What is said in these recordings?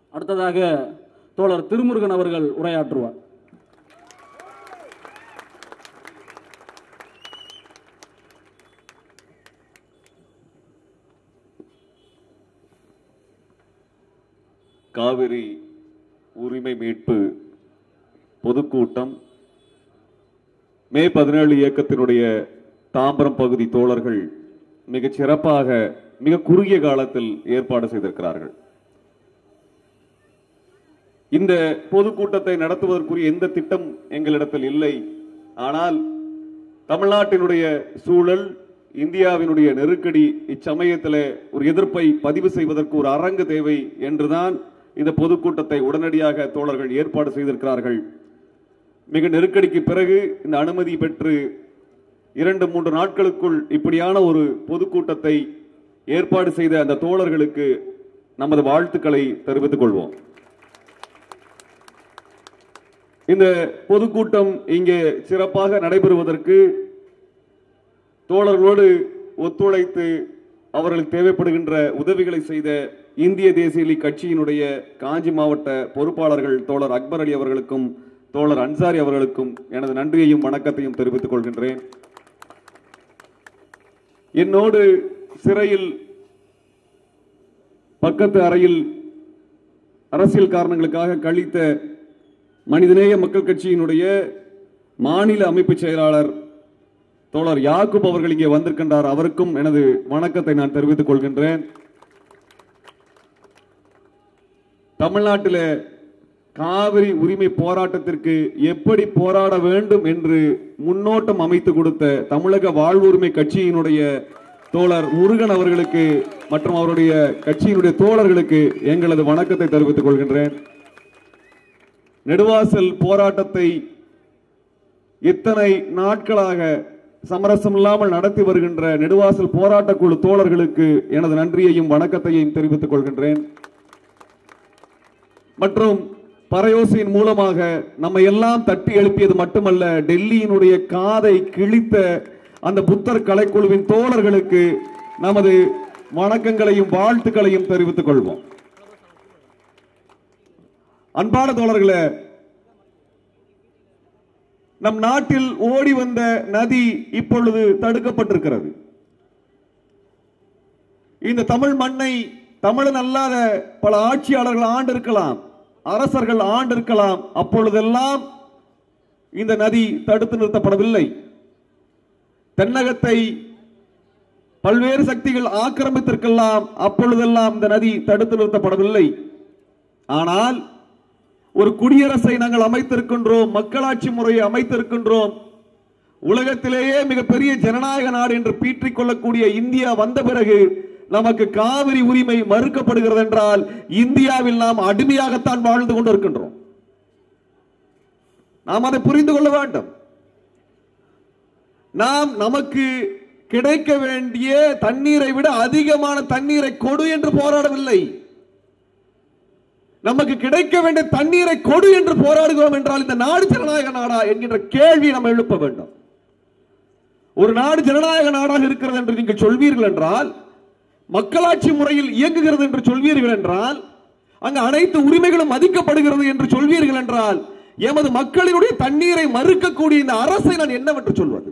அடுத்ததாக தோழர் திருமுருகன் அவர்கள் உரையாற்றுவார். காவிரி உரிமை மீட்பு பொதுக்கூட்டம் மே 17 இயக்கத்தினுடைய தாம்பரம் பகுதி தோழர்கள் மிகச் சிறப்பாக மிக குறுகிய காலத்தில் ஏற்பாடு செய்திருக்கிறார்கள். இந்த பொதுக்கூட்டத்தை நடத்துவதற்குரிய எந்த திட்டம் எங்களிடத்தில் இல்லை. ஆனால் தமிழ்நாட்டினுடைய சூழல், இந்தியாவினுடைய நெருக்கடி, இச்சமயத்தில் ஒரு எதிர்ப்பை பதிவு செய்வதற்கு ஒரு அரங்கு தேவை என்றுதான் இந்த பொதுக்கூட்டத்தை உடனடியாக தோழர்கள் ஏற்பாடு செய்திருக்கிறார்கள். மிக நெருக்கடிக்கு பிறகு இந்த அனுமதி பெற்று 2-3 நாட்களுக்குள் இப்படியான ஒரு பொதுக்கூட்டத்தை ஏற்பாடு செய்த அந்த தோழர்களுக்கு நமது வாழ்த்துக்களை தெரிவித்துக் கொள்வோம். இந்த பொதுக்கூட்டம் இங்கே சிறப்பாக நடைபெறுவதற்கு தோழர்களோடு ஒத்துழைத்து அவர்களுக்கு தேவைப்படுகின்ற உதவிகளை செய்த இந்திய தேசிய லீக் கட்சியினுடைய காஞ்சி மாவட்ட பொறுப்பாளர்கள் தோழர் அக்பர் அலி அவர்களுக்கும் தோழர் அன்சாரி அவர்களுக்கும் எனது நன்றியையும் வணக்கத்தையும் தெரிவித்துக் கொள்கின்றேன். என்னோடு சிறையில் பக்கத்து அறையில் அரசியல் காரணங்களுக்காக கழித்த மனிதநேய மக்கள் கட்சியினுடைய மாநில அமைப்பு செயலாளர் தோழர் யாக்கூப் அவர்கள் இங்கே வந்திருக்கின்றார். அவருக்கும் எனது வணக்கத்தை நான் தெரிவித்துக் கொள்கின்றேன். தமிழ்நாட்டில் காவிரி உரிமை போராட்டத்திற்கு எப்படி போராட வேண்டும் என்று முன்னோட்டம் அமைத்து கொடுத்த தமிழக வாழ்வுரிமை கட்சியினுடைய தோழர் முருகன் அவர்களுக்கு மற்றும் அவருடைய கட்சியினுடைய தோழர்களுக்கு எங்களது வணக்கத்தை தெரிவித்துக் கொள்கின்றேன். நெடுவாசல் போராட்டத்தை இத்தனை நாட்களாக சமரசம் இல்லாமல் நடத்தி வருகின்ற நெடுவாசல் போராட்ட குழு தோழர்களுக்கு எனது நன்றியையும் வணக்கத்தையும் தெரிவித்துக் கொள்கின்றேன். மற்றும் பறையோசையின் மூலமாக நம்ம எல்லாம் தட்டி எழுப்பியது மட்டுமல்ல, டெல்லியினுடைய காதை கிழித்த அந்த புத்தர் கலைக்குழுவின் தோழர்களுக்கு நமது வணக்கங்களையும் வாழ்த்துக்களையும் தெரிவித்துக் கொள்வோம். அன்பான தோழர்களே, நம் நாட்டில் ஓடி வந்த நதி இப்பொழுது தடுக்கப்பட்டிருக்கிறது. இந்த தமிழ் மண்ணை தமிழன் அல்லாத பல ஆட்சியாளர்கள் ஆண்டிருக்கலாம், அரசர்கள் ஆண்டிருக்கலாம். அப்பொழுதெல்லாம் இந்த நதி தடுத்து நிறுத்தப்படவில்லை. தென்னகத்தை பல்வேறு சக்திகள் ஆக்கிரமித்திருக்கலாம், அப்பொழுதெல்லாம் இந்த நதி தடுத்து நிறுத்தப்படவில்லை. ஆனால் ஒரு குடியரசை நாங்கள் அமைத்திருக்கின்றோம், மக்களாட்சி முறையை அமைத்திருக்கின்றோம். உலகத்திலேயே மிகப்பெரிய ஜனநாயக நாடு என்று பீற்றிக் கொள்ளக்கூடிய இந்தியா வந்த பிறகு நமக்கு காவிரி உரிமை மறுக்கப்படுகிறது என்றால் இந்தியாவில் நாம் அடிமையாகத்தான் வாழ்ந்து கொண்டிருக்கின்றோம். நாம் அதை புரிந்து கொள்ள வேண்டும். நாம் நமக்கு கிடைக்க வேண்டிய தண்ணீரை விட அதிகமான தண்ணீரை கொடு என்று போராடவில்லை. நமக்கு கிடைக்க வேண்டிய தண்ணீரை கொடு என்று போராடுகிறோம் என்றால் இந்த நாடு ஜனநாயக நாடா என்கின்ற கேள்வி நாம் எழுப்ப வேண்டும். ஒரு நாடு ஜனநாயக நாடாக இருக்கிறது என்று நீங்கள் சொல்வீர்கள் என்றால், மக்களாட்சி முறையில் இயங்குகிறது என்று சொல்வீர்கள் என்றால், அங்கு அனைத்து உரிமைகளும் மதிக்கப்படுகிறது என்று சொல்வீர்கள் என்றால், எமது மக்களினுடைய தண்ணீரை மறுக்கக்கூடிய இந்த அரசை நான் என்னவென்று சொல்வது?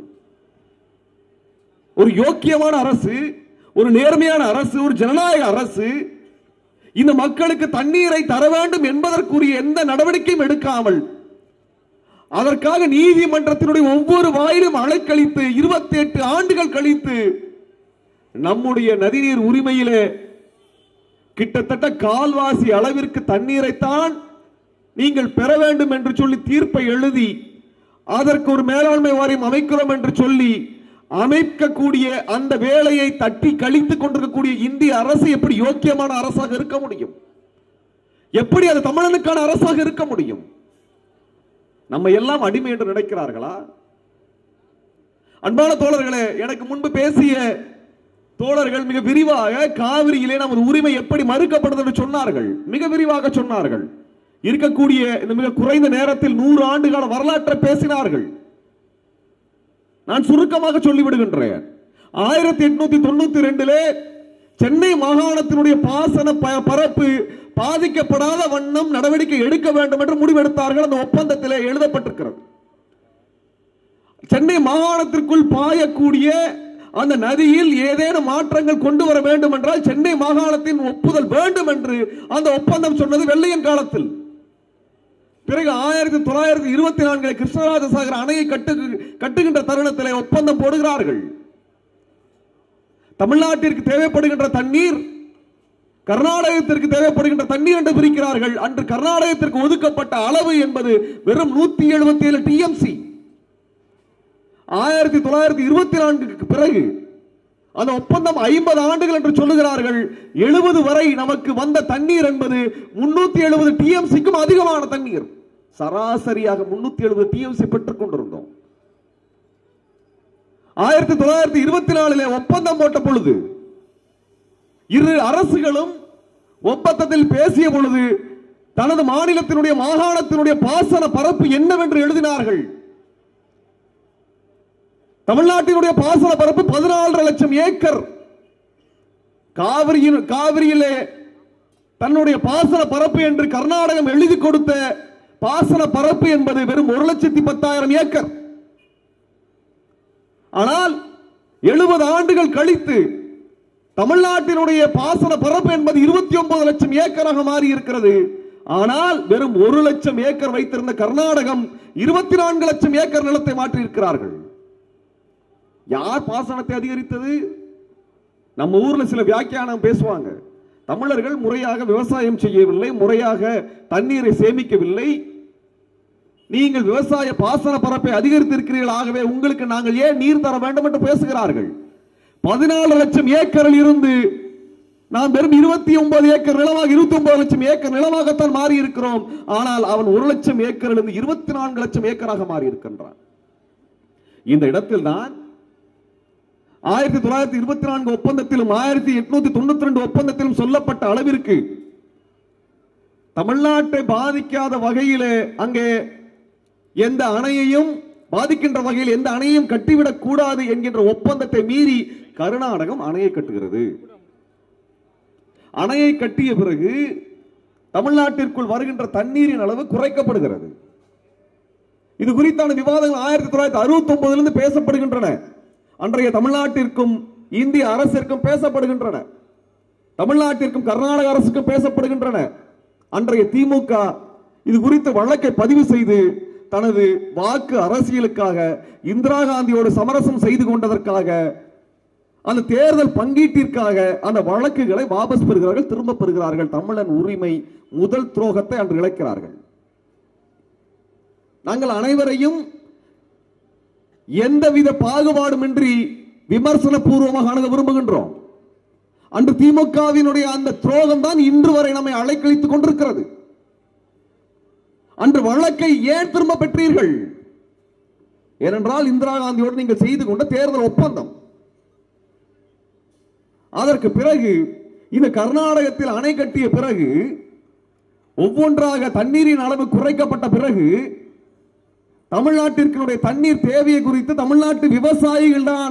ஒரு யோக்கியமான அரசு, ஒரு நேர்மையான அரசு, ஒரு ஜனநாயக அரசு இந்த மக்களுக்கு தண்ணீரை தர வேண்டும் என்பதற்குரிய எந்த நடவடிக்கையும் எடுக்காமல், அதற்காக நீதிமன்றத்தினுடைய ஒவ்வொரு வாயிலும் அலைக்கழித்து 28 ஆண்டுகள் கழித்து நம்முடைய நதிநீர் உரிமையிலே கிட்டத்தட்ட கால்வாசி அளவிற்கு தண்ணீரைத்தான் நீங்கள் பெற வேண்டும் என்று சொல்லி தீர்ப்பை எழுதி அதற்கு ஒரு மேலாண்மை வாரியம் அமைக்கிறோம் என்று சொல்லி அமைக்கக்கூடிய அந்த வேலையை தட்டி கழித்துக் கொண்டிருக்கக்கூடிய இந்திய அரசு எப்படி யோக்கியமான அரசாக இருக்க முடியும்? எப்படி அது தமிழனுக்கான அரசாக இருக்க முடியும்? நம்ம எல்லாம் அடிமை என்று நினைக்கிறார்களா? அன்பான தோழர்களே, எனக்கு முன்பு பேசிய தோழர்கள் மிக விரிவாக காவிரியிலே நமது உரிமை எப்படி மறுக்கப்படுது என்று சொன்னார்கள். மிக விரிவாக சொன்னார்கள். இருக்கக்கூடிய இந்த மிக குறைந்த நேரத்தில் 100 ஆண்டுகால வரலாற்றை பேசினார்கள். நான் சுருக்கமாக சொல்லிவிடுகின்றேன். 1892 சென்னை மாகாணத்தினுடைய பாசன பரப்பு பாதிக்கப்படாத வண்ணம் நடவடிக்கை எடுக்க வேண்டும் என்று முடிவெடுத்தார்கள். அந்த ஒப்பந்தத்தில் எழுதப்பட்டிருக்கிறது. சென்னை மாகாணத்திற்குள் பாயக்கூடிய அந்த நதியில் ஏதேனும் மாற்றங்கள் கொண்டு வர வேண்டும் என்றால் சென்னை மாகாணத்தின் ஒப்புதல் வேண்டும் என்று அந்த ஒப்பந்தம் சொன்னது வெள்ளையன் காலத்தில். பிறகு 1924 கிருஷ்ணராஜசாகர் அணையை கட்டுகின்ற தருணத்திலே ஒப்பந்தம் போடுகிறார்கள். தமிழ்நாட்டிற்கு தேவைப்படுகின்ற தண்ணீர் கர்நாடகத்திற்கு தேவைப்படுகின்ற தண்ணீர் என்று பிரிக்கிறார்கள். அன்று கர்நாடகத்திற்கு ஒதுக்கப்பட்ட அளவு என்பது வெறும் 177 டிஎம்சி. 1924 பிறகு அந்த ஒப்பந்தம் 50 ஆண்டுகள் என்று சொல்லுகிறார்கள். 70 வரை நமக்கு வந்த தண்ணீர் என்பது 370 டிஎம்சிக்கும் அதிகமான தண்ணீர். சராசரியாக 370 டிஎம்சி பெற்றுக் கொண்டிருந்தோம். 1924 ஒப்பந்தம் போட்ட பொழுது இரு அரசுகளும் ஒப்பந்தத்தில் பேசிய பொழுது தனது மாநிலத்தினுடைய மாகாணத்தினுடைய பாசன பரப்பு என்னவென்று எழுதினார்கள். தமிழ்நாட்டினுடைய பாசன பரப்பு 14 லட்சம் ஏக்கர். காவிரியிலே தன்னுடைய பாசன பரப்பு என்று கர்நாடகம் எழுதி கொடுத்த பாசன பரப்பு என்பது வெறும் 1,10,000 ஏக்கர். ஆனால் 70 ஆண்டுகள் கழித்து தமிழ்நாட்டினுடைய பாசன பரப்பு என்பது 29 லட்சம் ஏக்கராக மாறி இருக்கிறது. ஆனால் வெறும் 1 லட்சம் ஏக்கர் வைத்திருந்த கர்நாடகம் 24 லட்சம் ஏக்கர் நிலத்தை மாற்றி இருக்கிறார்கள். யார் பாசனத்தை அதிகரித்தது? நம்ம ஊர்ல சில வியாக்கியானம் பேசுவாங்க. தமிழர்கள் முறையாக விவசாயம் செய்யவில்லை, முறையாக தண்ணீரை சேமிக்கவில்லை, நீங்கள் விவசாய பாசன பரப்பை அதிகரித்திருக்கிறீர்கள், ஆகவே உங்களுக்கு நாங்கள் ஏன் நீர் தர வேண்டும் என்று பேசுகிறார்கள். 14 லட்சம் ஏக்கரில் இருந்து நாம் வெறும் 29 ஏக்கர் நிலமாக 29 லட்சம் ஏக்கர் நிலமாகத்தான் மாறி இருக்கிறோம். ஆனால் அவன் 1 லட்சம் ஏக்கரிலிருந்து 24 லட்சம் ஏக்கராக மாறி இருக்கின்றான். இந்த இடத்தில் தான் 1924 ஒப்பந்தத்திலும் 1892 ஒப்பந்தத்திலும் சொல்லப்பட்ட அளவிற்கு தமிழ்நாட்டை பாதிக்காத வகையிலே அங்கே எந்த அணையையும் பாதிக்கின்ற வகையில் எந்த அணையையும் கட்டிவிடக் கூடாது என்கின்ற ஒப்பந்தத்தை மீறி கர்நாடகம் அணையை கட்டுகிறது. அணையை கட்டிய பிறகு தமிழ்நாட்டிற்குள் வருகின்ற தண்ணீரின் அளவு குறைக்கப்படுகிறது. இது குறித்தான விவாதங்கள் 1969 பேசப்படுகின்றன. அன்றைய தமிழ்நாட்டிற்கும் இந்திய அரசிற்கும் பேசப்படுகின்றன. தமிழ்நாட்டிற்கும் கர்நாடக அரசுக்கும் பேசப்படுகின்றன. அன்றைய திமுக இது குறித்து வழக்கை பதிவு செய்து தனது வாக்கு அரசியலுக்காக இந்திரா காந்தியோடு சமரசம் செய்து கொண்டதற்காக அந்த தேர்தல் பங்கீட்டிற்காக அந்த வழக்குகளை வாபஸ் பெறுகிறார்கள், திரும்ப பெறுகிறார்கள். தமிழன் உரிமை முதல் துரோகத்தை அன்று இழைக்கிறார்கள். நாங்கள் அனைவரையும் எந்தவித பாகுபாடுமின்றி விமர்சன பூர்வமாக அணுக விரும்புகின்றோம். அன்று திமுகவினுடைய அந்த துரோகம் தான் இன்று வரை நம்மை அலைக்கழித்துக் கொண்டிருக்கிறது. அன்று வழக்கை ஏன் திரும்ப பெற்றீர்கள்? ஏனென்றால் இந்திரா காந்தியோடு நீங்கள் செய்து கொண்ட தேர்தல் ஒப்பந்தம். அதற்கு பிறகு இந்த கர்நாடகத்தில் அணை கட்டிய பிறகு ஒவ்வொன்றாக தண்ணீரின் அளவு குறைக்கப்பட்ட பிறகு தமிழ்நாட்டிற்குடைய தண்ணீர் தேவையை குறித்து தமிழ்நாட்டு விவசாயிகள் தான்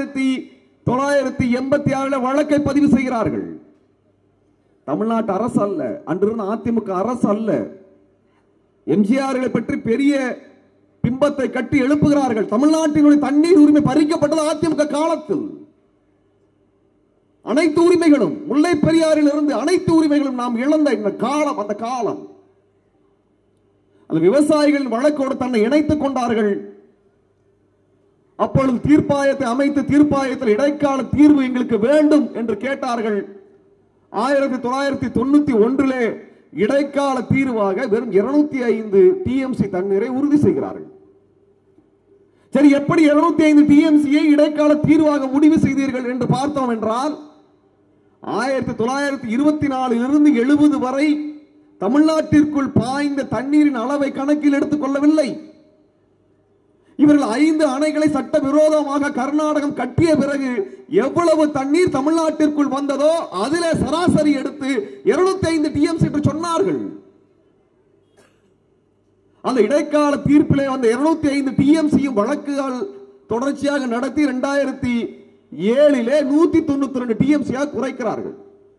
1986 வழக்கை பதிவு செய்கிறார்கள். தமிழ்நாட்டு அரசு அல்ல, அன்றிருந்த அதிமுக அரசு அல்ல. எம்ஜிஆர்களை பற்றி பெரிய பிம்பத்தை கட்டி எழுப்புகிறார்கள். தமிழ்நாட்டினுடைய தண்ணீர் உரிமை பறிக்கப்பட்டது அதிமுக காலத்தில். அனைத்து உரிமைகளும் முல்லை பெரியாறில் இருந்து அனைத்து உரிமைகளும் நாம் இழந்த இந்த காலம், அந்த காலம். அந்த விவசாயிகள் வழக்கோடு தன்னை இணைத்துக் கொண்டார்கள். அப்பொழுது தீர்ப்பாயத்தை அமைத்து தீர்ப்பாயத்தில் இடைக்கால தீர்வு எங்களுக்கு வேண்டும் என்று கேட்டார்கள். 1991 இடைக்கால தீர்வாக வெறும் 205 டிஎம்சி தண்ணீரை உறுதி செய்கிறார்கள். சரி, எப்படி 205 டிஎம்சியை இடைக்கால தீர்வாக முடிவு செய்தீர்கள் என்று பார்த்தோம் என்றால் 1924 இருந்து 70 வரை தமிழ்நாட்டிற்குள் பாய்ந்த தண்ணீரின் அளவை கணக்கில் எடுத்துக் கொள்ளவில்லை. இவர்கள் 5 அணைகளை சட்டவிரோதமாக கர்நாடகம் கட்டிய பிறகு எவ்வளவு தண்ணீர் தமிழ்நாட்டிற்குள் வந்ததோ அதிலே சராசரி எடுத்து 205 டிஎம்சி என்று சொன்னார்கள். அந்த இடைக்கால தீர்ப்பிலே வந்த 205 டிஎம்சியும் வழக்குகள் தொடர்ச்சியாக நடத்தி 7 192 டிஎம்சியா குறைக்கிறார்கள்.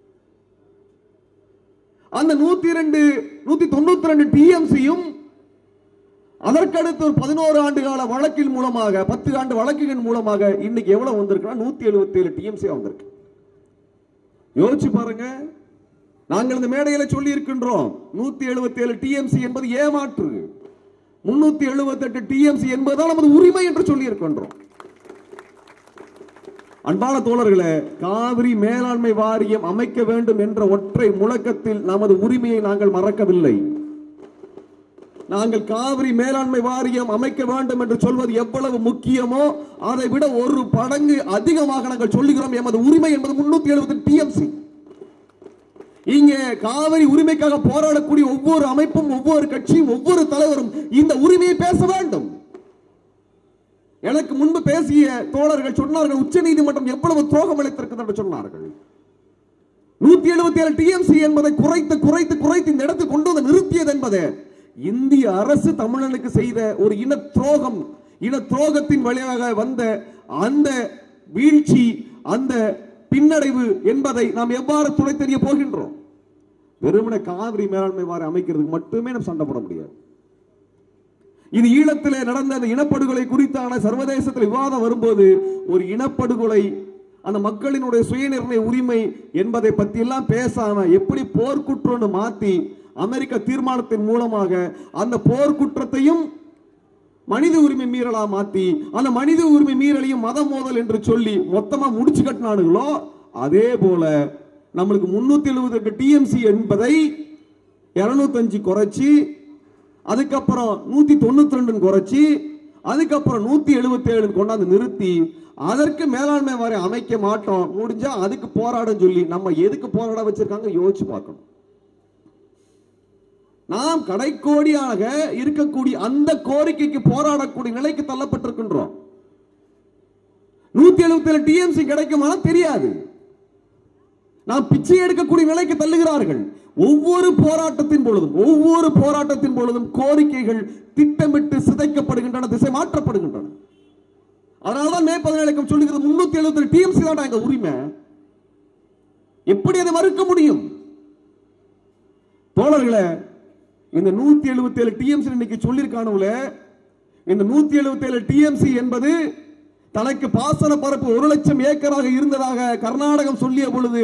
அந்த 192 டிஎம்சியும் அதற்கடுத்து ஒரு 11 ஆண்டு கால வழக்கின் மூலமாக 10 ஆண்டு வழக்குகள் மூலமாக இன்னைக்கு எவ்வளவு வந்திருக்குன்னா 177 டிஎம்சி வந்திருக்கு. யோசிச்சு பாருங்க. நாங்கள் இந்த மேடையில் சொல்லி இருக்கின்றோம் 177 டிஎம்சி என்பது ஏமாற்று, 378 டிஎம்சி என்பதுதான் நமது உரிமை என்று சொல்லி இருக்கின்றோம். அன்பான தோழர்களே, காவிரி மேலாண்மை வாரியம் அமைக்க வேண்டும் என்ற ஒற்றை முழக்கத்தில் நமது உரிமையை நாங்கள் மறக்கவில்லை. நாங்கள் காவிரி மேலாண்மை வாரியம் அமைக்க வேண்டும் என்று சொல்வது எவ்வளவு முக்கியமோ அதை விட ஒரு மடங்கு அதிகமாக நாங்கள் சொல்லுகிறோம். எமது உரிமை என்பது 370 டிஎம்சி. இங்கே காவிரி உரிமைக்காக போராடக்கூடிய ஒவ்வொரு அமைப்பும், ஒவ்வொரு கட்சியும், ஒவ்வொரு தலைவரும் இந்த உரிமையை பேச வேண்டும். எனக்கு முன்பு பேசிய தோழர்கள் சொன்னார்கள், உச்ச நீதிமன்றம் எவ்வளவு துரோகம் அளித்திருக்கிறது என்று சொன்னார்கள். 177 டிஎம்சி என்பதை குறைத்து குறைத்து குறைத்து இந்த இடத்தில் கொண்டு வந்து நிறுத்தியது என்பது இந்திய அரசு தமிழனுக்கு செய்த ஒரு இன துரோகத்தின் வழியாக வந்த அந்த வீழ்ச்சி, அந்த பின்னடைவு என்பதை நாம் எவ்வாறு துணை தெரிய போகின்றோம். வெறுமனே காவிரி மேலாண்மை வாரியம் அமைக்கிறதுக்கு மட்டுமே நாம் சண்டை போட முடியாது. இது ஈழத்திலே நடந்த அந்த இனப்படுகொலை குறித்தான சர்வதேசத்தில் விவாதம் வரும்போது ஒரு இனப்படுகொலை, அந்த மக்களினுடைய சுயநிர்ணய உரிமை என்பதை பத்தி எல்லாம் பேசாம எப்படி போர்க்குற்றம்னு மாத்தி அமெரிக்க தீர்மானத்தின் மூலமாக அந்த போர்க்குற்றத்தையும் மனித உரிமை மீறலா மாத்தி அந்த மனித உரிமை மீறலையும் மத மோதல் என்று சொல்லி மொத்தமா முடிச்சு கட்டினானுங்களோ, அதே போல நம்மளுக்கு 378 டிஎம்சி என்பதை 205 குறைச்சி, அதுக்கப்புறம் 192 குறைச்சி, அதுக்கப்புறம் 177 கொண்டாந்து நிறுத்தி அதற்கு மேலாண்மை வாரியம் அமைக்க மாட்டோம், முடிஞ்சா அதுக்கு போராடும் சொல்லி நம்ம எதுக்கு போராட வச்சிருக்காங்க யோசிச்சு பார்க்கணும். நாம் கடைக்கோடியாக இருக்கக்கூடிய அந்த கோரிக்கைக்கு போராடக்கூடிய நிலைக்கு தள்ளப்பட்டிருக்கின்றோம். 177 டிஎம்சி கிடைக்குமா தெரியாது. நாம் பிச்சை எடுக்கக்கூடிய நிலைக்கு தள்ளுகிறார்கள். ஒவ்வொரு போராட்டத்தின் பொழுதும் கோரிக்கைகள் திட்டமிட்டு சிதைக்கப்படுகின்றன, திசை மாற்றப்படுகின்றன. அதனால்தான் மே 17 சொல்லுகிறது 377 டிஎம்சி தான் எங்க உரிமை. எப்படி அதை மறுக்க முடியும்? தோழர்களே, இந்த 177 டிஎம்சி இன்னைக்கு சொல்லிருக்கானுல, இந்த 177 டிஎம்சி என்பது தனக்கு பாசன பரப்பு 1 லட்சம் ஏக்கராக இருந்ததாக கர்நாடகம் சொல்லிய பொழுது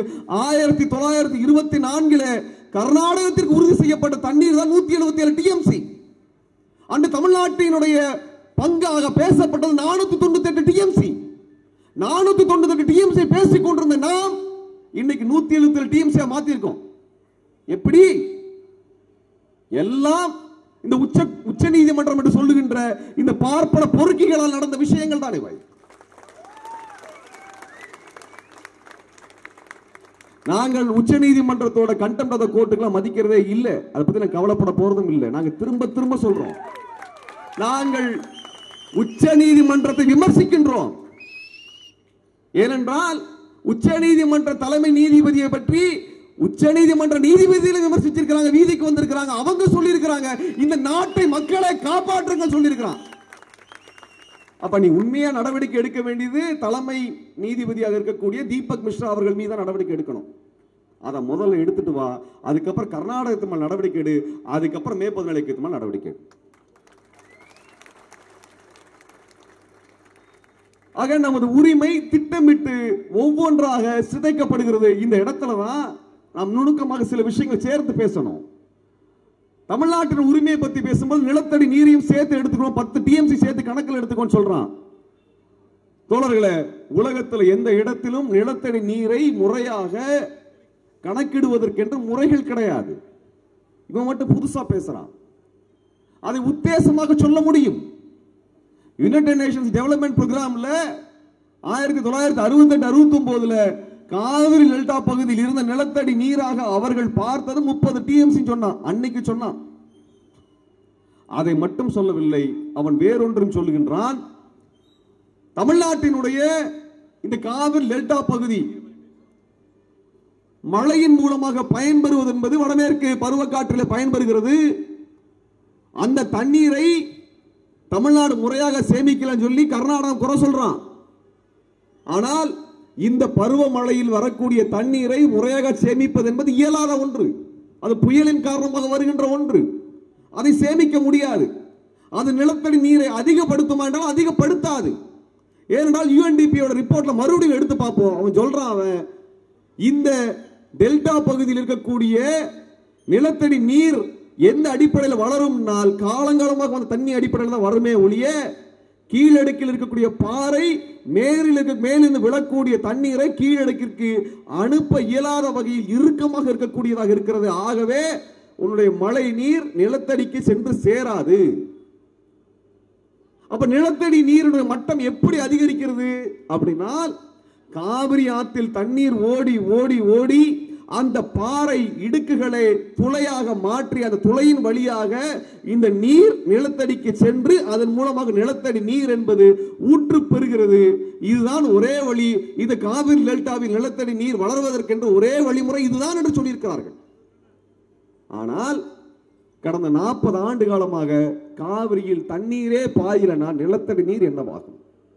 1924 கர்நாடகத்திற்கு உறுதி செய்யப்பட்ட தண்ணீர் தான் 177 டிஎம்சி. அன்று தமிழ்நாட்டினுடைய பங்காக பேசப்பட்டது 498 டிஎம்சி. 498 டிஎம்சி பேசிக் கொண்டிருந்த நாம் இன்னைக்கு 177 டிஎம்சியா மாத்திருக்கோம். எப்படி? எல்லாம் இந்த உச்ச நீதிமன்றம் என்று சொல்லுகின்ற இந்த பார்ப்பன பொறுக்கிகளால் நடந்த விஷயங்கள் தான் இவை. நாங்கள் உச்ச நீதிமன்றத்தோட கண்டெம்ட் ஆஃப் தி கோர்ட்டுக்கு மதிக்கிறதே இல்லை. அதை பத்தி நான் கவலைப்பட போறதும் இல்லை. நாங்கள் திரும்ப திரும்ப சொல்றோம், நாங்கள் உச்ச நீதிமன்றத்தை விமர்சிக்கின்றோம். ஏனென்றால் உச்ச நீதிமன்ற தலைமை நீதிபதியை பற்றி உச்ச நீதிமன்ற நீதிபதிகளை விமர்சிச்சிருக்கிறாங்க, வீதிக்கு வந்திருக்கிறாங்க. அவங்க சொல்லி இருக்கிறாங்க இந்த நாட்டை மக்களை காப்பாற்றுங்க சொல்லியிருக்கிறாங்க. அப்ப நீ உண்மையா நடவடிக்கை எடுக்க வேண்டியது தலைமை நீதிபதியாக இருக்கக்கூடிய தீபக் மிஸ்ரா அவர்கள் மீது நடவடிக்கை எடுக்கணும். அதை முதல்ல எடுத்துட்டு வா, அதுக்கப்புறம் கர்நாடகத்து மேல் நடவடிக்கை எடு, அதுக்கப்புறம் மே 17 மேல் நடவடிக்கை எடு. ஆக நமது உரிமை திட்டமிட்டு ஒவ்வொன்றாக சிதைக்கப்படுகிறது. இந்த இடத்துல தான் நாம் நுணுக்கமாக சில விஷயங்கள் சேர்த்து பேசணும். தமிழ்நாட்டின் உரிமையை பத்தி பேசும்போது நிலத்தடி நீரையும் சேர்த்து எடுத்துக்கணும், 10 டிஎம்சி சேர்த்து கணக்கில் எடுத்துக்கணும் சொல்றான். தோழர்களே, உலகத்தில் எந்த இடத்திலும் நிலத்தடி நீரை முறையாக கணக்கிடுவதற்கென்று முறைகள் கிடையாது. இவன் மட்டும் புதுசா பேசுறான். அதை உத்தேசமாக சொல்ல முடியும். யுனைடெட் நேஷன்ஸ் டெவலப்மெண்ட் புரோகிராம்ல 1968-69 காவிரி டெல்டா பகுதியில் இருந்த நிலத்தடி நீராக அவர்கள் பார்த்தது 30 டிஎம்சி சொன்னான். அன்னைக்கு சொன்னான். அதை மட்டும் சொல்லவில்லை, அவன் வேறொன்றும் சொல்லுகின்றான். தமிழ்நாட்டினுடைய இந்த காவிரி டெல்டா பகுதி மழையின் மூலமாக பயன்பெறுவது என்பது வடமேற்கு பருவக்காற்றில் பயன்பெறுகிறது. அந்த தண்ணீரை தமிழ்நாடு முறையாக சேமிக்கலன்னு சொல்லி கர்நாடகம் குறை சொல்றான். ஆனால் இந்த பருவமழையில் வரக்கூடிய தண்ணீரை முறையாக சேமிப்பது என்பது இயலாத ஒன்று. அது புயலின் காரணமாக வருகின்ற ஒன்று. அதை சேமிக்க முடியாது. அது நிலத்தடி நீரை அதிகப்படுத்துமா என்றால் அதிகப்படுத்தாது. ஏனென்றால் யுஎன்டிபியோட ரிப்போர்ட்ல மறுபடியும் எடுத்து பார்ப்போம். அவன் சொல்றான், அவன் இந்த டெல்டா பகுதியில் இருக்கக்கூடிய நிலத்தடி நீர் எந்த அடிப்படையில் வளரும்னால் காலங்காலமாக அந்த தண்ணி அடிப்படையில் தான் வருமே ஒழிய கீழடுக்கில் இருக்கக்கூடிய பாறை மேலிருந்து விழக்கூடிய தண்ணீரை கீழடுக்கிற்கு அனுப்ப இயலாத வகையில் இறுக்கமாக இருக்கக்கூடியதாக இருக்கிறது. ஆகவே உன்னுடைய மழை நீர் நிலத்தடிக்கு சென்று சேராது. அப்ப நிலத்தடி நீருடைய மட்டம் எப்படி அதிகரிக்கிறது அப்படின்னா, காவிரி ஆற்றில் தண்ணீர் ஓடி ஓடி ஓடி அந்த பாறை இடுக்குகளை துளையாக மாற்றி அந்த துளையின் வழியாக இந்த நீர் நிலத்தடிக்கு சென்று அதன் மூலமாக நிலத்தடி நீர் என்பது ஊற்று பெறுகிறது. இதுதான் ஒரே வழி. இந்த காவிரி டெல்டாவில் நிலத்தடி நீர் வளர்வதற்கென்று ஒரே வழிமுறை இதுதான் என்று சொல்லியிருக்கிறார்கள். ஆனால் கடந்த 40 ஆண்டு காலமாக காவிரியில் தண்ணீரே பாயலனா நிலத்தடி நீர் என்னவாகும்?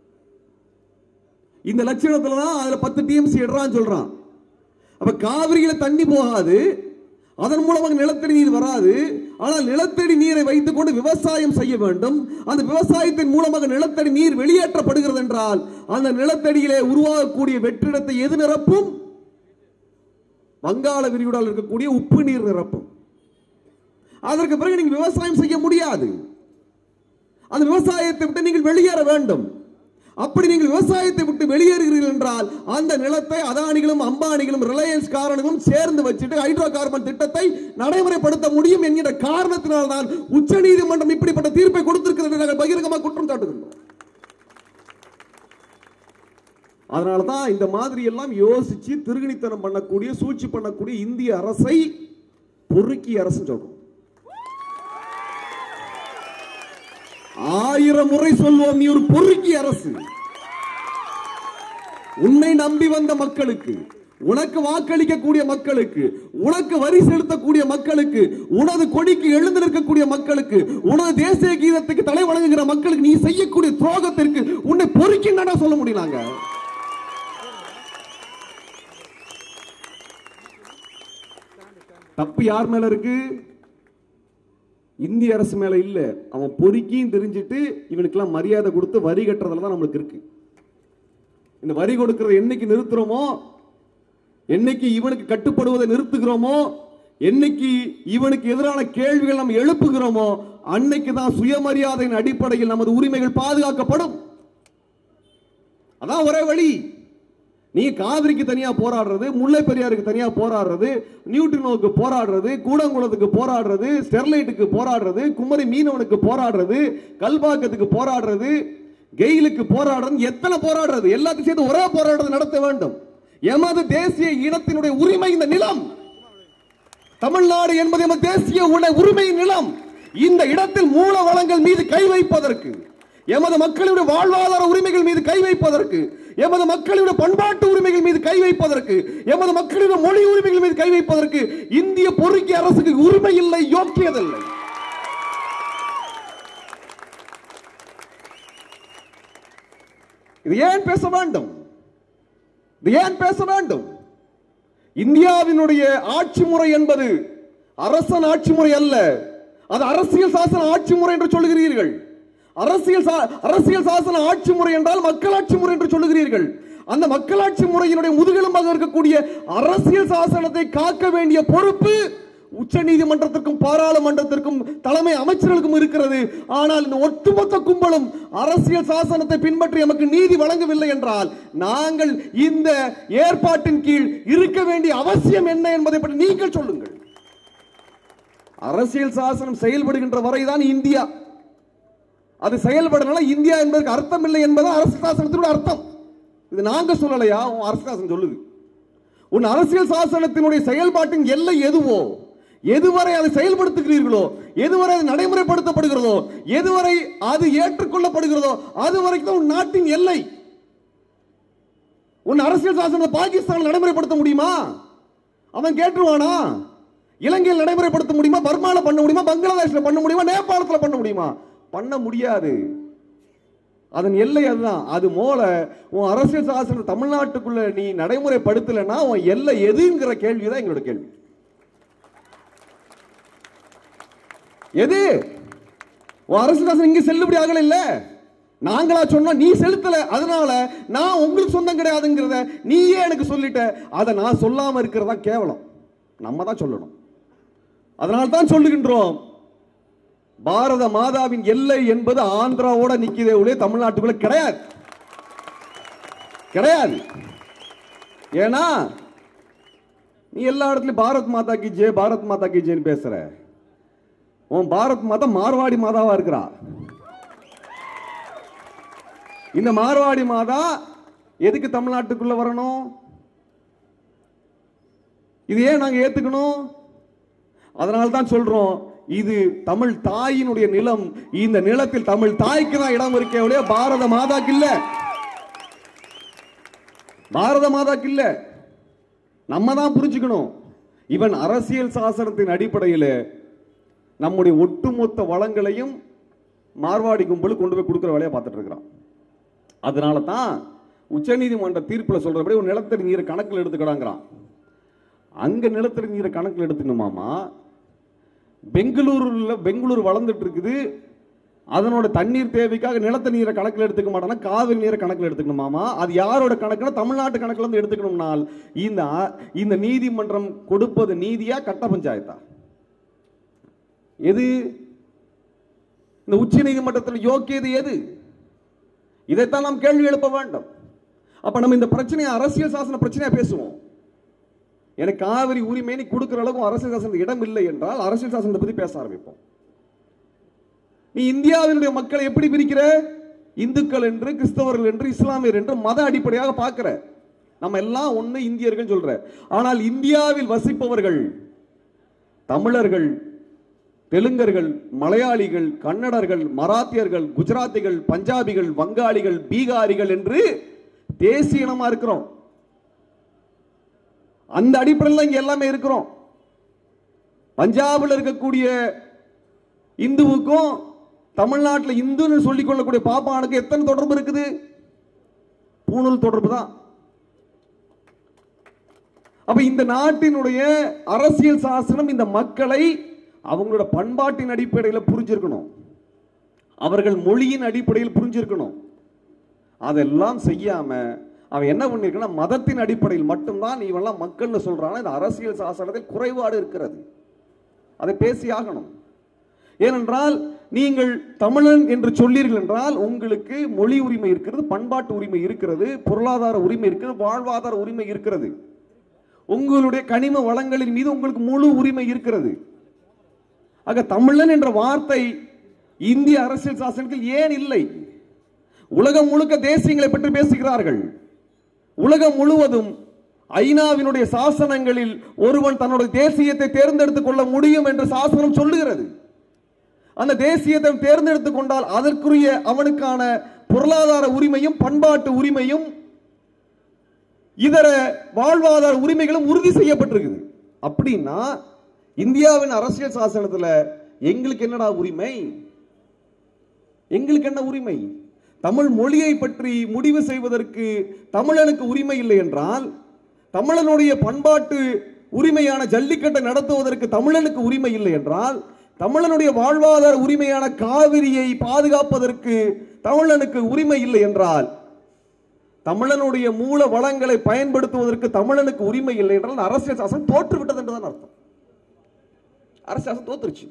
இந்த லட்சணத்துல தான் அதுல 10 டிஎம்சி எடுறான்னு சொல்றான். அப்ப காவிரியில தண்ணி போகாது, அதன் மூலமாக நிலத்தடி நீர் வராது. ஆனால் நிலத்தடி நீரை வைத்துக் கொண்டு விவசாயம் செய்ய வேண்டும். அந்த விவசாயத்தின் மூலமாக நிலத்தடி நீர் வெளியேற்றப்படுகிறது என்றால் அந்த நிலத்தடியிலே உருவாகக்கூடிய வெற்றிடத்தை எது நிரப்பும்? வங்காள விரிகுடாவில் இருக்கக்கூடிய உப்பு நீர் நிரப்பும். அதற்கு பிறகு நீங்கள் விவசாயம் செய்ய முடியாது. அந்த விவசாயத்தை விட்டு நீங்கள் வெளியேற வேண்டும். அப்படி நீங்கள் விவசாயத்தை விட்டு வெளியேறுகிறீர்கள் என்றால் அந்த நிலத்தை அதானிகளும் அம்பானிகளும் ரிலையன்ஸ் காரணங்களும் சேர்ந்து வச்சுட்டு ஹைட்ரோ கார்பன் திட்டத்தை நடைமுறைப்படுத்த முடியும் என்கிற காரணத்தினால்தான் உச்ச நீதிமன்றம் இப்படிப்பட்ட தீர்ப்பை கொடுத்திருக்கிறது. நாங்கள் பகிரங்கமாக குற்றம் சாட்டுகின்றோம். அதனால்தான் இந்த மாதிரி எல்லாம் யோசிச்சு திருகணித்தனம் பண்ணக்கூடிய சூழ்ச்சி பண்ணக்கூடிய இந்திய அரசை பொறுக்கி அரசு சொல்றோம். 1000 முறை சொல்வோம், நீ ஒரு பொறுக்கி அரசு. உன்னை நம்பி வந்த மக்களுக்கு, உனக்கு வாக்களிக்கக்கூடிய மக்களுக்கு, உனக்கு வரி செலுத்தக்கூடிய மக்களுக்கு, உனது கொடிக்கு எழுந்து நிற்கக்கூடிய மக்களுக்கு, உனது தேசிய கீதத்துக்கு தலை வணங்குகிற மக்களுக்கு நீ செய்யக்கூடிய துரோகத்திற்கு உன்னை பொறுக்கி என்ன சொல்ல முடியலாங்க? தப்பு யார் மேல இருக்கு? இந்திய அரசு மேல இல்ல. அவன் பொறுக்கியும் தெரிஞ்சிட்டு இவனுக்கெல்லாம் மரியாதை கொடுத்து வரி கட்டுறதுல தான் நம்மளுக்கு இருக்கு. இந்த வரி கொடுக்கறத என்னைக்கு நிறுத்துறோமோ, என்னைக்கு இவனுக்கு கட்டுப்படுவதை நிறுத்துகிறோமோ, என்னைக்கு இவனுக்கு எதிரான கேள்விகள் நம்ம எழுப்புகிறோமோ, அன்னைக்கு தான் சுயமரியாதையின் அடிப்படையில் நமது உரிமைகள் பாதுகாக்கப்படும். அதான் ஒரே வழி. நீ காவிரிக்கு தனியா போராடுறது, முல்லை பெரியாருக்கு தனியா போராடுறது, நியூட்ரினோவுக்கு போராடுறது, கூடங்குளத்துக்கு போராடுறது, ஸ்டெர்லைட்டுக்கு போராடுறது, குமரி மீனவனுக்கு போராடுறது, கல்பாக்கத்துக்கு போராடுறது, கெயிலுக்கு போராடுறது, எத்தனை போராடுறது? எல்லாத்தையும் சேர்த்து ஒரே போராட்டம் நடத்த வேண்டும். எமது தேசிய இனத்தினுடைய உரிமை இந்த நிலம். தமிழ்நாடு என்பது எமது தேசிய உரிமை நிலம். இந்த இடத்தில் மூல வளங்கள் மீது கை வைப்பதற்கு, எமது மக்களுடைய வாழ்வாதார உரிமைகள் மீது கை வைப்பதற்கு, எமது மக்களுடைய பண்பாட்டு உரிமைகள் மீது கை வைப்பதற்கு, எமது மக்களுடைய மொழி உரிமைகள் மீது கை வைப்பதற்கு இந்திய பொறுக்கி அரசுக்கு உரிமை இல்லை, யோக்கியதில்லை. இது ஏன் பேச வேண்டும்? இது ஏன் பேச வேண்டும்? இந்தியாவினுடைய ஆட்சி முறை என்பது அரசன் ஆட்சி முறை அல்ல, அது அரசியல் சாசன ஆட்சி முறை என்று சொல்லுகிறீர்கள். அரசியல் சாசன ஆட்சி முறை என்றால் மக்களாட்சி முறை என்று சொல்லுகிறீர்கள். அந்த மக்களாட்சி முறையினுடைய முதுகெலும்பாக இருக்கக்கூடிய அரசியல் சாசனத்தை காக்க வேண்டிய பொறுப்பு உச்ச நீதிமன்றத்திற்கும் பாராளுமன்றத்திற்கும் தலைமை அமைச்சர்களுக்கும் இருக்கிறது. ஆனால் இந்த ஒட்டுமொத்த கும்பலும் அரசியல் சாசனத்தை பின்பற்றி நமக்கு நீதி வழங்கவில்லை என்றால் நாங்கள் இந்த ஏற்பாட்டின் கீழ் இருக்க வேண்டிய அவசியம் என்ன என்பதை பற்றி நீங்கள் சொல்லுங்கள். அரசியல் சாசனம் செயல்படுகின்ற வரைதான் இந்தியா. அது செயல்படனால இந்தியா என்பதற்கு அர்த்தம் இல்லை என்பது அரசியல் சாசனத்தினுடைய அர்த்தம். இது நாங்க சொல்லலையா, அரசியல் சாசனம் சொல்லுது. உன் அரசியல் சாசனத்தினுடைய செயல்பாட்டின் எல்லை எதுவோ, எதுவரை அதை செயல்படுத்துகிறீர்களோ, எதுவரை அது நடைமுறைப்படுத்தப்படுகிறதோ, எதுவரை அது ஏற்றுக்கொள்ளப்படுகிறதோ அதுவரைக்கும் தான் உன் நாட்டின் எல்லை. உன் அரசியல் சாசனத்தை பாகிஸ்தான் நடைமுறைப்படுத்த முடியுமா? அவன் கேட்டுருவானா? இலங்கையில் நடைமுறைப்படுத்த முடியுமா? பர்மால பண்ண முடியுமா? பங்களாதேஷ்ல பண்ண முடியுமா? நேபாளத்தில் பண்ண முடியுமா? பண்ண முடியாது. அதன் எல்லை அதுதான். அது போல உன் அரசியல் சாசனம் தமிழ்நாட்டுக்குள்ள நீ நடைமுறைப்படுத்தலைன்னா உன் எல்லை எதுங்கிற கேள்விதான் எங்களோட கேள்வி. எது உன் அரசியல் சாசனம் இங்க செல்லுபடி ஆகல இல்ல, நாங்களா சொன்னோம், நீ செலுத்தல, அதனால நான் உங்களுக்கு சொந்தம் கிடையாதுங்கிறத நீயே எனக்கு சொல்லிட்ட. அதை நான் சொல்லாம இருக்கிறதா கேவலம். நம்ம தான் சொல்லணும். அதனால தான் சொல்லுகின்றோம், பாரத மாதாவின் எல்லை என்பது ஆந்திராவோட நிக்கிறதே ஒழிய தமிழ்நாட்டுக்குள்ள கிடையாது, கிடையாது. ஏன்னா நீ எல்லா இடத்துலயும் பாரத் மாதா கி ஜெய், பாரத் மாதா கி ஜெய்னு பேசுற. உன் பாரத் மாதா மார்வாடி மாதாவா இருக்கிறா. இந்த மார்வாடி மாதா எதுக்கு தமிழ்நாட்டுக்குள்ள வரணும்? இது ஏன் நாங்க ஏத்துக்கணும்? அதனால தான் சொல்றோம், இது தமிழ் தாயினுடைய நிலம். இந்த நிலத்தில் தமிழ் தாய்க்கு தான் இடம் இருக்கே ஒழிய பாரத மாதாக்கு இல்ல, பாரத மாதாக்கு இல்ல. நம்ம தான் புரிஞ்சுக்கணும். இவன் அரசியல் சாசனத்தின் அடிப்படையில் நம்முடைய ஒட்டுமொத்த வளங்களையும் மார்வாடி கும்பல் கொண்டு போய் கொடுக்கிற வேலையை பார்த்துட்டு இருக்கிறான். அதனால தான் உச்சநீதிமன்ற தீர்ப்பில் சொல்றபடி ஒரு நிலத்தடி நீரை கணக்கில் எடுத்துக்கிறாங்கிறான். அங்க நிலத்தடி நீரை கணக்கில் எடுத்துக்கணுமாமா. பெங்களூர் வளர்ந்துட்டு இருக்குது, அதனோட தண்ணீர் தேவைக்காக நிலத்தடி நீரை கணக்கில் எடுத்துக்க மாட்டானா, காவிரி நீரை கணக்கில் எடுத்துக்கணுமாமா. அது யாரோட கணக்குனா தமிழ்நாட்டு கணக்குல இருந்து எடுத்துக்கணும்னால் இந்த நீதிமன்றம் கொடுப்பது நீதியா கட்ட பஞ்சாயத்தா? எது இந்த உச்ச நீதிமன்றத்தில் யோக்கியது எது? இதைத்தான் நாம் கேள்வி எழுப்ப வேண்டும். அப்ப நம்ம இந்த பிரச்சனையை அரசியல் சாசன பிரச்சனையா பேசுவோம். எனக்கு காவிரி உரிமை நீ கொடுக்கிற அளவுக்கு அரசியல் சாசன இடம் இல்லை என்றால் அரசியல் சாசனத்தை பத்தி பேச ஆரம்பிப்போம். நீ இந்தியாவினுடைய மக்களை எப்படி பிரிக்கிற? இந்துக்கள் என்று, கிறிஸ்தவர்கள் என்று, இஸ்லாமியர் என்று மத அடிப்படையாக பார்க்கிற. நம்ம எல்லாம் ஒண்ணு இந்தியர்கள் சொல்ற. ஆனால் இந்தியாவில் வசிப்பவர்கள் தமிழர்கள், தெலுங்கர்கள், மலையாளிகள், கன்னடர்கள், மராத்தியர்கள், குஜராத்திகள், பஞ்சாபிகள், வங்காளிகள், பீகாரிகள் என்று தேசிய இனமா இருக்கிறோம். அந்த அடிப்படையில் இங்க எல்லாமே இருக்கிறோம். பஞ்சாபில் இருக்கக்கூடிய இந்துவுக்கும் தமிழ்நாட்டில் இந்துன்னு சொல்லிக் கொள்ளக்கூடிய பாப்பானுக்கு எத்தனை தொடர்பு இருக்குது? பூணூல் தொடர்பு தான். அப்ப இந்த நாட்டினுடைய அரசியல் சாசனம் இந்த மக்களை அவங்களோட பண்பாட்டின் அடிப்படையில் புரிஞ்சிருக்கணும், அவர்கள் மொழியின் அடிப்படையில் புரிஞ்சிருக்கணும். அதெல்லாம் செய்யாம அவன் என்ன பண்ணிருக்கான், மதத்தின் அடிப்படையில் மட்டும்தான் இவெல்லாம் மக்கள் சொல்றான். இந்த அரசியல் சாசனத்தில் குறைபாடு இருக்கிறது, அதை பேசியாகணும். ஏனென்றால் நீங்கள் தமிழன் என்று சொல்லீர்கள் என்றால் உங்களுக்கு மொழி உரிமை இருக்கிறது, பண்பாட்டு உரிமை இருக்கிறது, பொருளாதார உரிமை இருக்கிறது, வாழ்வாதார உரிமை இருக்கிறது, உங்களுடைய கனிம வளங்களின் மீது உங்களுக்கு முழு உரிமை இருக்கிறது. ஆக தமிழன் என்ற வார்த்தை இந்திய அரசியல் சாசனத்தில் ஏன் இல்லை? உலகம் முழுக்க தேசியங்களை பற்றி பேசுகிறார்கள். உலகம் முழுவதும் ஐநாவினுடைய சாசனங்களில் ஒருவன் தன்னுடைய தேசியத்தை தேர்ந்தெடுத்துக் கொள்ள முடியும் என்று சாசனம் சொல்லுகிறது. அந்த தேசியத்தை தேர்ந்தெடுத்துக் கொண்டால் அதற்குரிய அவனுக்கான பொருளாதார உரிமையும் பண்பாட்டு உரிமையும் இதர வாழ்வாதார உரிமைகளும் உறுதி செய்யப்பட்டிருக்குது. அப்படின்னா இந்தியாவின் அரசியல் சாசனத்தில் எங்களுக்கு என்னடா உரிமை? எங்களுக்கு என்ன உரிமை? தமிழ் மொழியை பற்றி முடிவு செய்வதற்கு தமிழனுக்கு உரிமை இல்லை என்றால், தமிழனுடைய பண்பாட்டு உரிமையான ஜல்லிக்கட்டை நடத்துவதற்கு தமிழனுக்கு உரிமை இல்லை என்றால், தமிழனுடைய வாழ்வாதார உரிமையான காவிரியை பாதுகாப்பதற்கு தமிழனுக்கு உரிமை இல்லை என்றால், தமிழனுடைய மூல வளங்களை பயன்படுத்துவதற்கு தமிழனுக்கு உரிமை இல்லை என்றால் அரசியல் சாசனம் தோற்றுவிட்டது என்றுதான் அர்த்தம். அரசியல் சாசனம் தோற்றுருச்சு.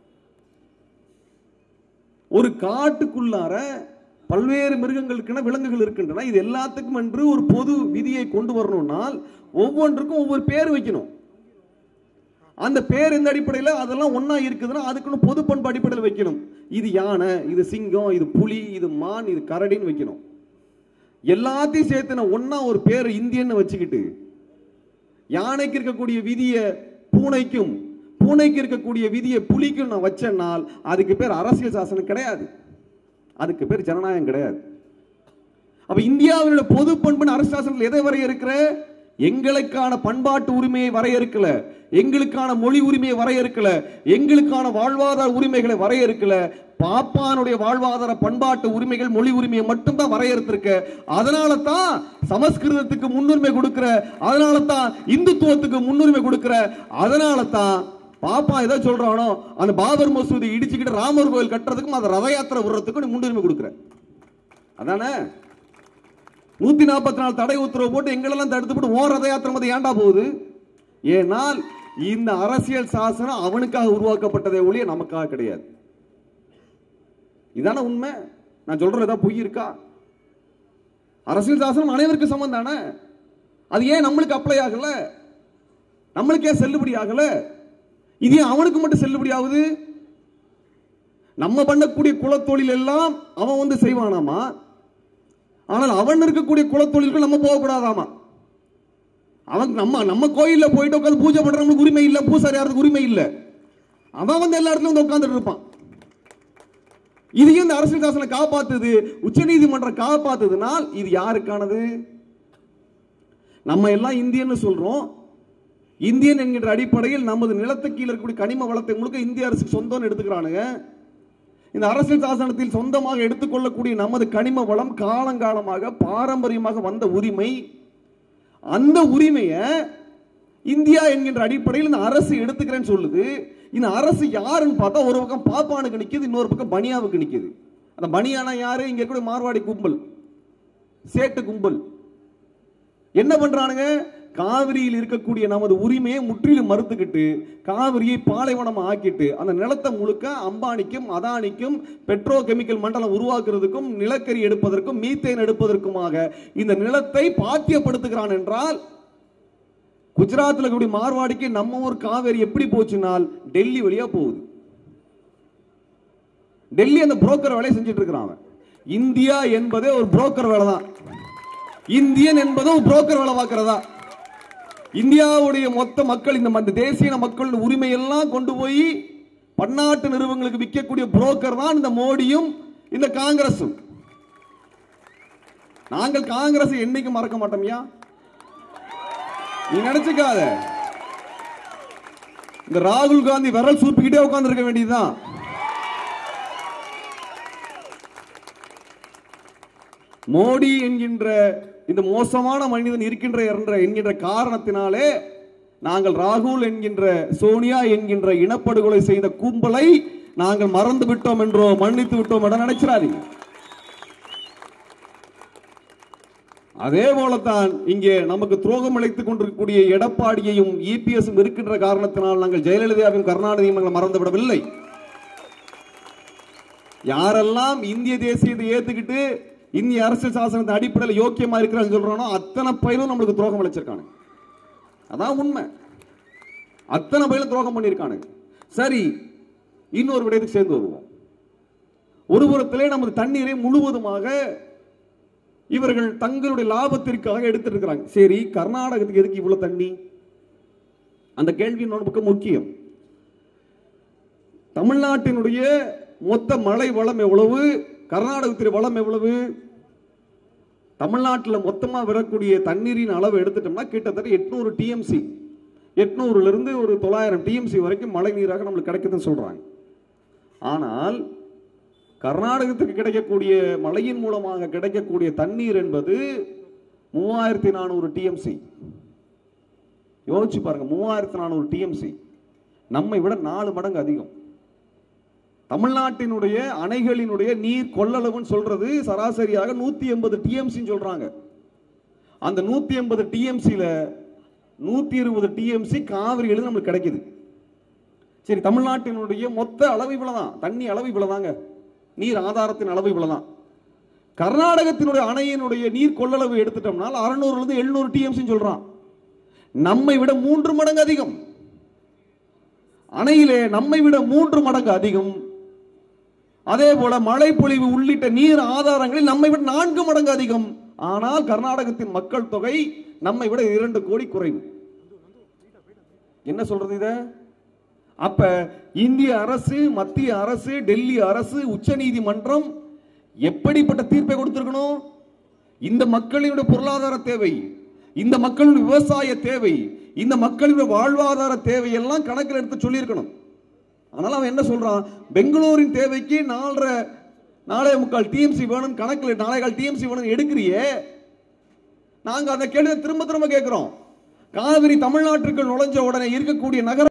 ஒரு காட்டுக்குள்ளார பல்வேறு மிருகங்களுக்கென விலங்குகள் இருக்கின்றன. இது எல்லாத்துக்கும் என்று ஒரு பொது விதியை கொண்டு வரணும்னால் ஒவ்வொன்றுக்கும் ஒவ்வொரு பேர் வைக்கணும். அந்த பேர் எந்த அடிப்படையில் அதெல்லாம் ஒன்னா இருக்குதுன்னா அதுக்குன்னு பொது பண்பு அடிப்படையில் வைக்கணும். இது யானை, இது சிங்கம், இது புலி, இது மான், இது கரடின்னு வைக்கணும். எல்லாத்தையும் சேர்த்து ஒன்னா ஒரு பேர் இந்தியன்னு வச்சுக்கிட்டு யானைக்கு இருக்கக்கூடிய விதியை பூனைக்கும், பூனைக்கு இருக்கக்கூடிய விதியை புலிக்கும் நான் வச்சேன்னால் அதுக்கு பேர் அரசியல் சாசனம் கிடையாது, அதுக்கு பேர் ஜனநாயகம் கிடையாது. அப்ப இந்தியாவினுடைய பொது பண்புன்னு அரசியல் சாசனத்தில் எதை வரைய இருக்கிற? எங்களுக்கான பண்பாட்டு உரிமையை வரையறுக்கல, எங்களுக்கான மொழி உரிமையை வரையறுக்கல, எங்களுக்கான வாழ்வாதார உரிமைகளை வரையறுக்கல. பாப்பானுடைய வாழ்வாதார பண்பாட்டு உரிமைகள் மொழி உரிமையை மட்டும்தான் வரையறுத்திருக்க. அதனால தான் சமஸ்கிருதத்துக்கு முன்னுரிமை கொடுக்கிற, அதனால தான் இந்துத்துவத்துக்கு முன்னுரிமை கொடுக்கிற, அதனால தான் பாப்பா ஏதோ சொல்றானோ அந்த பாபர் மசூதி இடிச்சுக்கிட்டு ராமர் கோயில் கட்டுறதுக்கும் அந்த ரத யாத்திரை விடுறதுக்கும் நீ முன்னுரிமை கொடுக்கிற. அதானே 144 தடை உத்தரவு போட்டு எங்களெல்லாம் தடுத்து போட்டு ஓ ரத யாத்திரை மத ஏண்டா போகுது? ஏனால் இந்த அரசியல் சாசனம் அவனுக்காக உருவாக்கப்பட்டதே ஒழிய நமக்காக கிடையாது. இதான உண்மை. நான் சொல்றது ஏதாவது பொய் இருக்கா? அரசியல் சாசனம் அனைவருக்கும் சமம் தானே. அது ஏன் நம்மளுக்கு அப்ளை ஆகல? நம்மளுக்கு ஏன் செல்லுபடி ஆகல? இது அவனுக்கு மட்டும் செல்லுபடி ஆகுது? நம்ம பண்ணக்கூடிய குலத்தொழில் எல்லாம் அவன் வந்து செய்வானாமா, ஆனால் அவன் இருக்கக்கூடிய குலத்தொழில்கள் நம்ம போகக்கூடாதாமா. அவன் நம்ம கோயில்ல போயிட்டு உட்காந்து பூஜை பண்ற நமக்கு உரிமை இல்லை, பூசாரி யாருக்கு உரிமை இல்லை. அவன் வந்து எல்லா இடத்துலயும் வந்து உட்காந்துட்டு இருப்பான். இதையும் இந்த அரசியல் சாசனை காப்பாத்துது, உச்ச நீதிமன்றம் காப்பாத்துதுனால் இது யாருக்கானது? நம்ம எல்லாம் இந்தியன்னு சொல்றோம். இந்தியன் என்கின்ற அடிப்படையில் நமது நிலத்துக்கு கீழே இருக்கக்கூடிய கனிம வளத்தை முழுக்க இந்திய அரசுக்கு சொந்தம் எடுத்துக்கிறானுங்க. இந்த அரசியல் சாசனத்தில் சொந்தமாக எடுத்துக்கொள்ளக்கூடிய நமது கனிம வளம் காலங்காலமாக பாரம்பரியமாக வந்த உரிமை. அந்த உரிமையை இந்தியா என்கின்ற அடிப்படையில் இந்த அரசு எடுத்துக்கிறேன்னு சொல்லுது. இந்த அரசு யாருன்னு பார்த்தா ஒரு பக்கம் பாப்பானுக்கு நிக்குது, இன்னொரு பக்கம் பனியாவுக்கு நிக்குது. அந்த பனியானா யாரு? இங்க இருக்கக்கூடிய மார்வாடி கும்பல், சேட்டு கும்பல் என்ன பண்றானுங்க? காவிரியில் இருக்கக்கூடிய நமது உரிமையை முற்றிலும் மறுத்துக்கிட்டு காவிரியை பாலைவனம் ஆக்கிட்டு அந்த நிலத்தை முழுக்க அம்பானிக்கும் அதானிக்கும் பெட்ரோ கெமிக்கல் மண்டலம் உருவாக்குறதுக்கும் நிலக்கரி எடுப்பதற்கும் மீத்தேன் எடுப்பதற்குமாக இந்த நிலத்தை பாத்தியப்படுத்துகிறான் என்றால், குஜராத்தில் இருக்கக்கூடிய மார்வாடிக்கு நம்ம ஊர் காவேரி எப்படி போச்சுனால் டெல்லி வழியா போகுது. டெல்லி அந்த புரோக்கர் வேலையை செஞ்சுட்டு இருக்கிறான். இந்தியா என்பதே ஒரு புரோக்கர் வேலை தான். இந்தியன் என்பதும் ஒரு புரோக்கர் வேலை பார்க்கிறதா. இந்தியாவுடைய மொத்த மக்கள் இந்த தேசிய மக்கள் உரிமை எல்லாம் கொண்டு போய் பன்னாட்டு நிறுவனங்களுக்கு விற்கக்கூடிய புரோக்கர் தான் இந்த மோடியும் இந்த காங்கிரசும். நாங்கள் காங்கிரஸ் என்னைக்கு மறக்க மாட்டோம்யா. நீ நினைச்சுக்காத. இந்த ராகுல் காந்தி விரல் சூப்பிக்கிட்டே உட்கார்ந்து இருக்க வேண்டியதுதான். மோடி என்கின்ற இந்த மோசமான மனிதன் இருக்கின்ற என்கின்ற காரணத்தினாலே நாங்கள் ராகுல் என்கின்ற சோனியா என்கின்ற இனப்படுகொலை செய்த கும்பலை நாங்கள் மறந்து விட்டோம் என்றோ மன்னித்து விட்டோம் என நினைச்சிடாதீங்க. அதே போலத்தான் இங்கே நமக்கு துரோகம் அழைத்துக் கொண்டிருக்கக்கூடிய எடப்பாடியையும் இபிஎஸ் இருக்கின்ற காரணத்தினால் நாங்கள் ஜெயலலிதாவையும் கருணாநிதியும் மறந்து விடவில்லை. யாரெல்லாம் இந்திய தேசியத்தை ஏத்துக்கிட்டு இந்திய அரசியல் சாசனத்தின் அடிப்படையில் யோக்கியமா இருக்கிறான்னு சொல்றானோ அத்தனை பயிலும் நம்மளுக்கு துரோகம் அளிச்சிருக்கானு. அதான் உண்மை. அத்தனை பயிலும் துரோகம் பண்ணியிருக்கானு. சரி, இன்னொரு விடயத்துக்கு சேர்ந்து வருவோம். ஒரு புறத்திலே நமது தண்ணீரை முழுவதுமாக இவர்கள் தங்களுடைய லாபத்திற்காக எடுத்துட்டு இருக்கிறாங்க. சரி, கர்நாடகத்துக்கு எதுக்கு இவ்வளவு தண்ணி? அந்த கேள்வி நமக்கு முக்கியம். தமிழ்நாட்டினுடைய மொத்த மழை வளம் எவ்வளவு? கர்நாடகத்தின் வளம் எவ்வளவு? தமிழ்நாட்டில் மொத்தமா விடக்கூடிய தண்ணீரின் அளவு எடுத்துட்டோம்னா கிட்டத்தட்ட 800 டிஎம்சி, 800 இருந்து ஒரு 900 டிஎம்சி வரைக்கும் மழை நீராக நம்மளுக்கு கிடைக்குதுன்னு சொல்றாங்க. ஆனால் கர்நாடகத்துக்கு கிடைக்கக்கூடிய மழையின் மூலமாக கிடைக்கக்கூடிய தண்ணீர் என்பது 3400 டிஎம்சி. யோசிச்சு பாருங்க, 3400 டிஎம்சி நம்மை விட 4 மடங்கு அதிகம். தமிழ்நாட்டினுடைய அணைகளினுடைய நீர் கொள்ளளவுன்னு சொல்றது சராசரியாக 180 டிஎம்சி சொல்றாங்க. அந்த 180 டிஎம்சில 120 டிஎம்சி காவிரியில நமக்கு கிடைக்குது. சரி, தமிழ்நாட்டினுடைய மொத்த அளவு இவ்வளவுதான், தண்ணி அளவு இவ்வளவுதாங்க, நீர் ஆதாரத்தின் அளவு இவ்வளவுதான். கர்நாடகத்தினுடைய அணையினுடைய நீர் கொள்ளளவு எடுத்துட்டோம்னா 600 இருந்து 700 டிஎம்சி சொல்றான். நம்மை விட 3 மடங்கு அதிகம். அணையிலே நம்மை விட 3 மடங்கு அதிகம். அதே போல மழை பொழிவு உள்ளிட்ட நீர் ஆதாரங்களில் நம்மை விட 4 மடங்கு அதிகம். ஆனால் கர்நாடகத்தின் மக்கள் தொகை நம்மை விட 2 கோடி குறைவு. என்ன சொல்றது இத? அப்ப இந்திய அரசு, மத்திய அரசு, டெல்லி அரசு, உச்ச நீதிமன்றம் எப்படிப்பட்ட தீர்ப்பை கொடுத்திருக்கணும்? இந்த மக்களினுடைய பொருளாதார தேவை, இந்த மக்களின் விவசாய தேவை, இந்த மக்களின் வாழ்வாதார தேவையெல்லாம் கணக்கில் எடுத்து சொல்லியிருக்கணும். அதனால அவன் என்ன சொல்றான், பெங்களூரின் தேவைக்கு 4.25 டிஎம்சி வேணும், கணக்கில் 4.25 டிஎம்சி வேணும் எடுக்கிறியே. நாங்க அந்த கேள்வி திரும்ப திரும்ப கேட்கிறோம். காவிரி தமிழ்நாட்டுக்குள் நுழைஞ்ச உடனே இருக்கக்கூடிய நகர